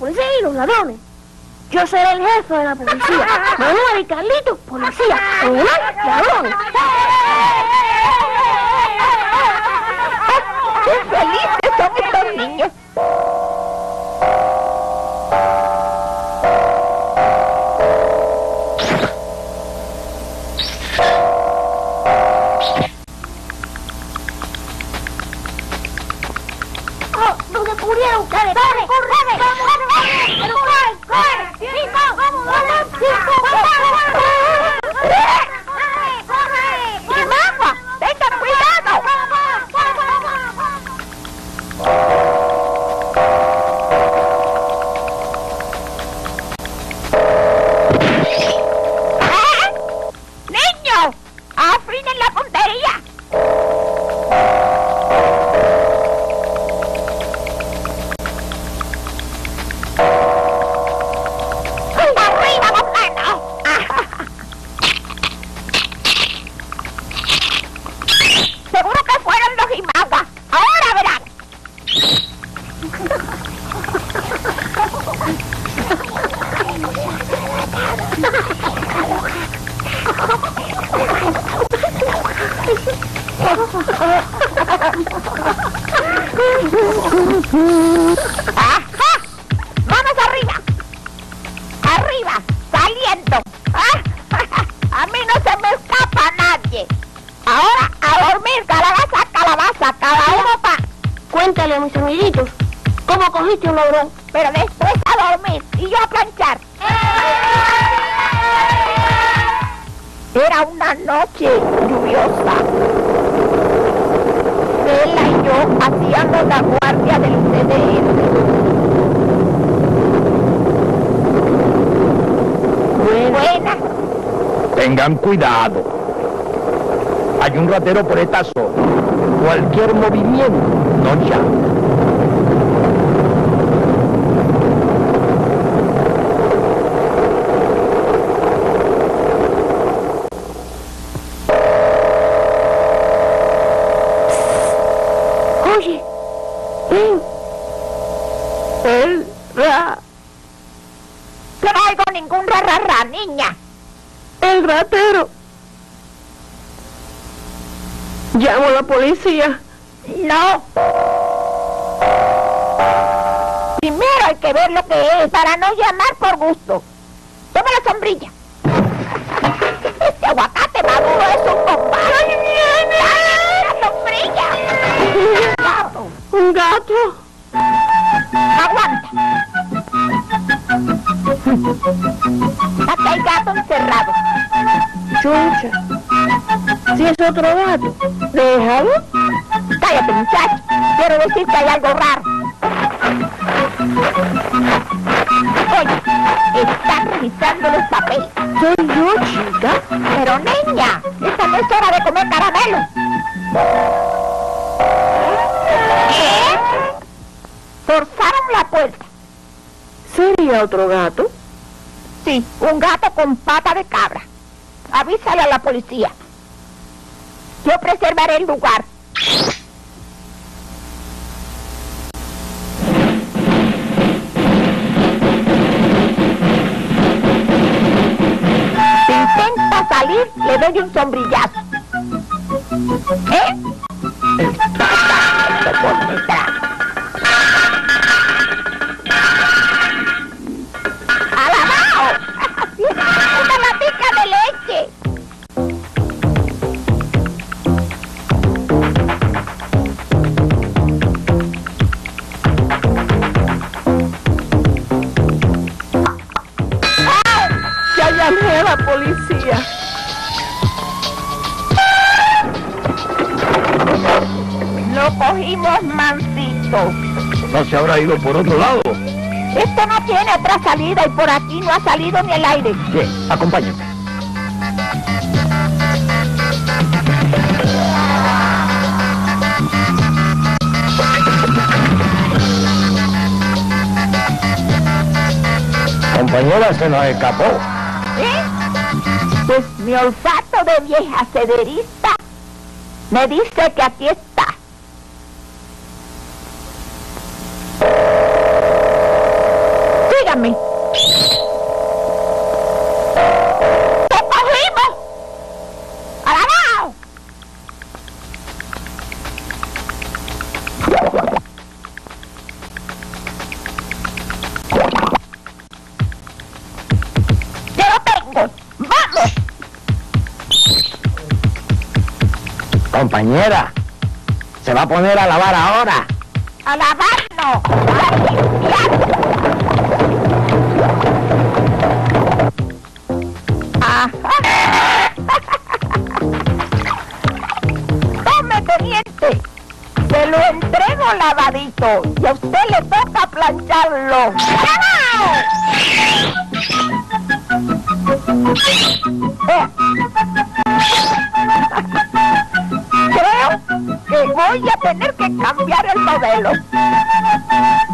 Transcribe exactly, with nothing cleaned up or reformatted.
policía y los ladrones. Yo seré el jefe de la policía. Manuel y Carlitos, policía. Manuel, ladrones. ¡Qué felices son estos niños! ¡Oh, nos descubrieron! ¡Dale, dale! ¡Corre! ¡Vamos, corre! ¡Pero corre, corre! ¡Cinco! ¡Vamos, vamos! ¡Cinco! ¡Corre! ¡Corre! ¡Chihuahua! ¡Tengan cuidado! ¿Eh? ¡Niños! ¡Afinen la puntería! ¡Arriba, Botano! Seguro que fueron los Imaguas. Ahora verán. ¡Ajá! ¡Vamos arriba! ¡Arriba! ¡Saliendo! ¡Ah! ¡A mí no se me escapa nadie! Ahora a dormir, calabaza, calabaza, cada uno pa... Cuéntale a mis amiguitos cómo cogiste un ladrón. Pero después a dormir y yo a planchar. Era una noche lluviosa. Ella y yo hacíamos la guardia del C D S. Buena. Tengan cuidado. Hay un ratero por esta zona. Cualquier movimiento, no llame. Oye, ven. El ra... Que no oigo ningún ra, ra, ra, niña. El ratero. Llamo a la policía. No. Primero hay que ver lo que es para no llamar por gusto. Toma la sombrilla. Este aguacate maduro es un compadre. ¡Ay, viene! ¡Dale la sombrilla! Gato. ¿Un gato? Aguanta. Aquí hay gato encerrado. Chucha. Si es otro gato, déjalo. Cállate, muchacho. Quiero decir que hay algo raro. Oye, están revisando los papeles. Soy yo, chica. Pero niña, esta no es hora de comer caramelo. ¿Eh? Forzaron la puerta. ¿Sería otro gato? Sí, un gato con pata de cabra. Avísale a la policía. Yo preservaré el lugar. Si intenta salir, le doy un sombrillazo. ¿Eh? ¡Alabao! ¡Una latica de leche! Ya llamé a la policía. Lo cogimos mansito. ¿No se habrá ido por otro lado? Esto no tiene otra salida y por aquí no ha salido ni el aire. Bien, acompáñenme. Compañera, se nos escapó. ¿Eh? Pues mi olfato de vieja cederista me dice que aquí está. Dígame. ¡Te cogimos! ¡Alabao! ¡Te lo tengo! ¡Vamos! Compañera, se va a poner a lavar ahora. ¡A lavarnos! ¡A limpiar! Ajá. Tome, teniente. Se lo entrego lavadito y a usted le toca plancharlo. ¡Bravo! Eh. Creo que voy a tener que cambiar el modelo.